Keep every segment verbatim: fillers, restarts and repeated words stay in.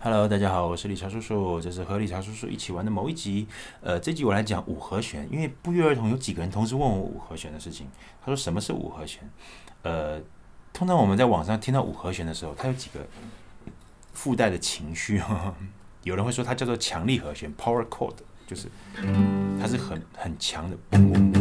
Hello，大家好，我是理查叔叔，这是和理查叔叔一起玩的某一集。呃，这集我来讲五和弦，因为不约而同有几个人同时问我五和弦的事情。他说什么是五和弦？呃，通常我们在网上听到五和弦的时候，它有几个附带的情绪。呵呵有人会说它叫做强力和弦 （power chord），就是它是很很强的。嘣嘣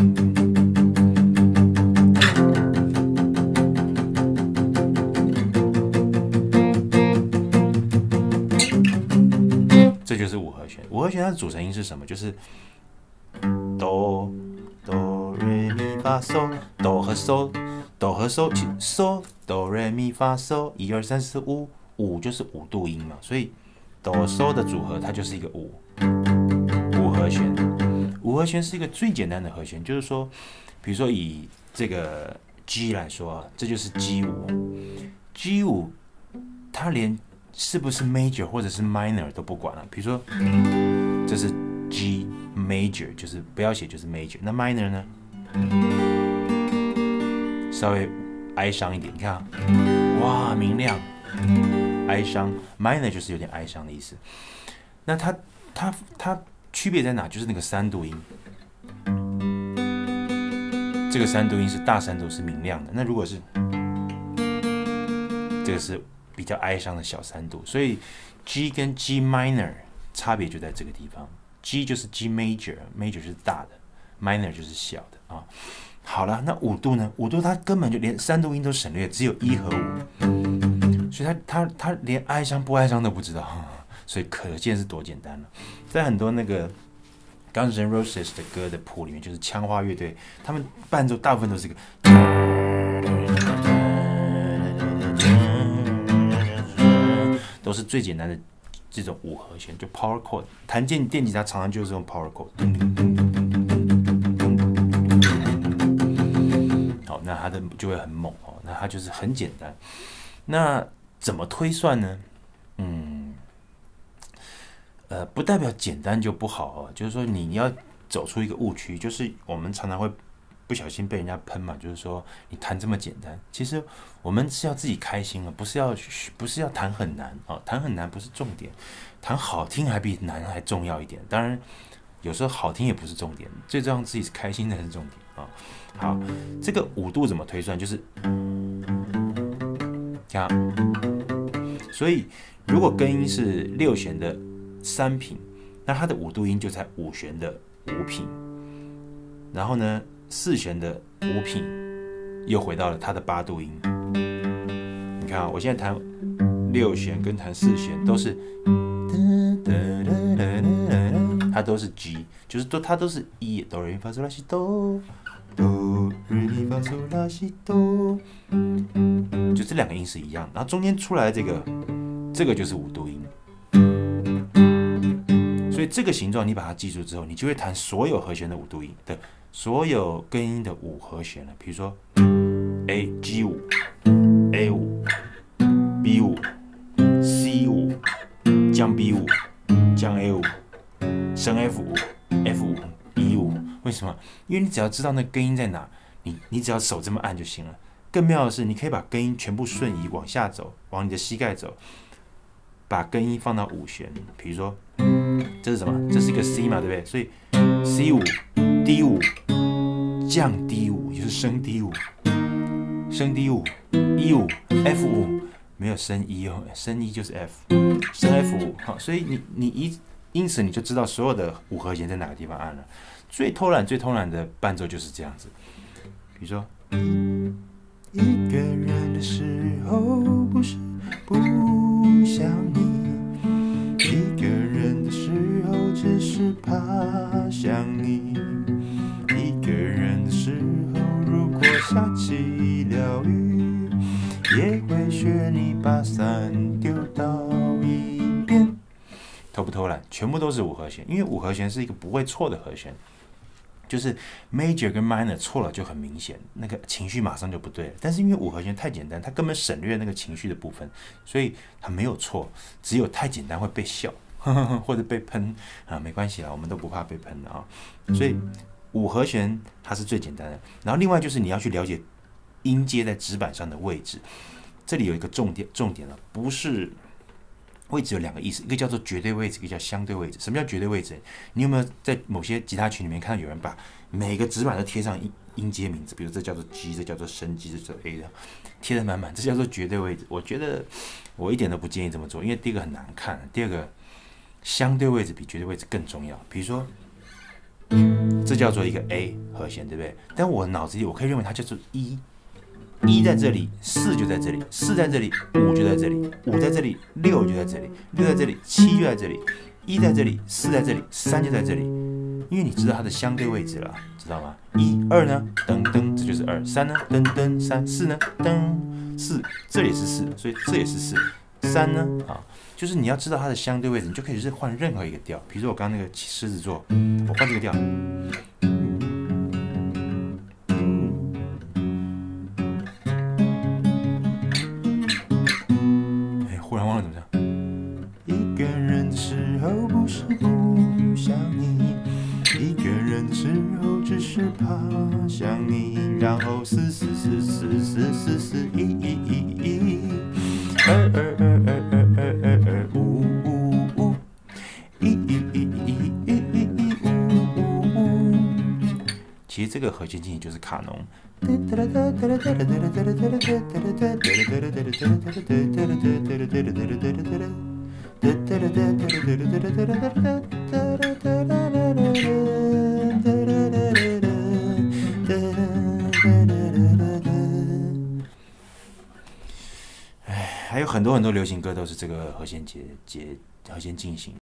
这就是五和弦。五和弦它的组成音是什么？就是哆哆瑞咪发嗦，哆和嗦，哆和嗦，其嗦哆瑞咪发嗦，一二三四五，五就是五度音嘛，所以哆嗦的组合它就是一个五五和弦。五和弦是一个最简单的和弦，就是说，比如说以这个 G 来说啊，这就是 G 五，G 五它连是不是 major 或者是 minor 都不管了。比如说，这是 G major， 就是不要写就是 major。那 minor 呢？稍微哀伤一点，你看啊，哇，明亮，哀伤。minor 就是有点哀伤的意思。那它它它区别在哪？就是那个三度音。这个三度音是大三度，是明亮的。那如果是这个是比较哀伤的小三度，所以 G 跟 G minor 差别就在这个地方。G 就是 G major，major 是大的 ，minor 就是小的啊。好了，那五度呢？五度它根本就连三度音都省略，只有一和五，所以它它它连哀伤不哀伤都不知道，所以可见是多简单了。在很多那个 Guns N' Roses 的歌的谱里面，就是枪花乐队，他们伴奏大部分都是一个。都是最简单的这种五和弦，就 power chord。弹键电吉他常常就是用 power chord。好，那它的就会很猛哦。那它就是很简单。那怎么推算呢？嗯，呃，不代表简单就不好哦。就是说你要走出一个误区，就是我们常常会不小心被人家喷嘛，就是说你弹这么简单，其实我们是要自己开心了，不是要不是要弹很难啊、哦，弹很难不是重点，弹好听还比难还重要一点。当然，有时候好听也不是重点，最重要自己开心才是重点啊、哦。好，这个五度怎么推算？就是看，所以如果根音是六弦的三品，那它的五度音就在五弦的五品，然后呢？四弦的五品又回到了它的八度音。你看啊，我现在弹六弦跟弹四弦都是，它都是 G， 就是都它都是一哆来咪发嗦拉西哆，哆来咪发嗦拉西哆，就这两个音是一样的，然后中间出来的这个，这个就是五度音。所以这个形状你把它记住之后，你就会弹所有和弦的五度音的。所有根音的五和弦了，比如说 A G 五、A 五、B 五、C 五、降 B 五、降 A 五、升 F 五、F 五、E 五。为什么？因为你只要知道那根音在哪，你你只要手这么按就行了。更妙的是，你可以把根音全部瞬移往下走，往你的膝盖走，把根音放到五弦。比如说，这是什么？这是一个 C 嘛，对不对？所以 C 五、D 五。降 D 五就是升 D 五，升 D 五 E 五 F 五没有升 E 哦，升 E 就是 F， 升 F 五好，所以你你一因此你就知道所有的五和弦在哪个地方按了。最偷懒最偷懒的伴奏就是这样子，比如说一个人的时候不是不想你，一个人的时候只是怕想你。一个人的时候，如果下起了雨，也会学你把伞丢到一边。偷不偷懒？全部都是五和弦，因为五和弦是一个不会错的和弦，就是 major 跟 minor 错了就很明显，那个情绪马上就不对了。但是因为五和弦太简单，它根本省略那个情绪的部分，所以它没有错，只有太简单会被笑或者被喷啊，没关系啦，我们都不怕被喷的啊，所以。五和弦它是最简单的，然后另外就是你要去了解音阶在指板上的位置。这里有一个重点，重点了，不是位置有两个意思，一个叫做绝对位置，一个叫相对位置。什么叫绝对位置？你有没有在某些吉他群里面看到有人把每个指板都贴上音音阶名字？比如这叫做 G， 这叫做升 G， 这叫做 A 的，贴得满满，这叫做绝对位置。我觉得我一点都不建议这么做，因为第一个很难看，第二个相对位置比绝对位置更重要。比如说，这叫做一个 A 和弦，对不对？但我脑子里我可以认为它叫做一。一在这里，四就在这里，四在这里，五就在这里，五在这里，六就在这里，六在这里，七就在这里，一在这里，四在这里，三就在这里。因为你知道它的相对位置了，知道吗？一、二呢，噔噔，这就是二；三呢，噔噔，三；四呢，噔，四，这里是四，所以这也是四。三呢，啊，就是你要知道它的相对位置，你就可以是换任何一个调。比如说我刚刚那个狮子座，我换这个调。忽然忘了怎么唱。一个人的时候不是不想你，一个人的时候只是怕想你，然后四四四四四四四一一一一，二二二二二二二二五五五，一一一一一一一五五五。其实这个和弦进行就是卡农。哎，还有很多很多流行歌都是这个和弦节节和弦进行。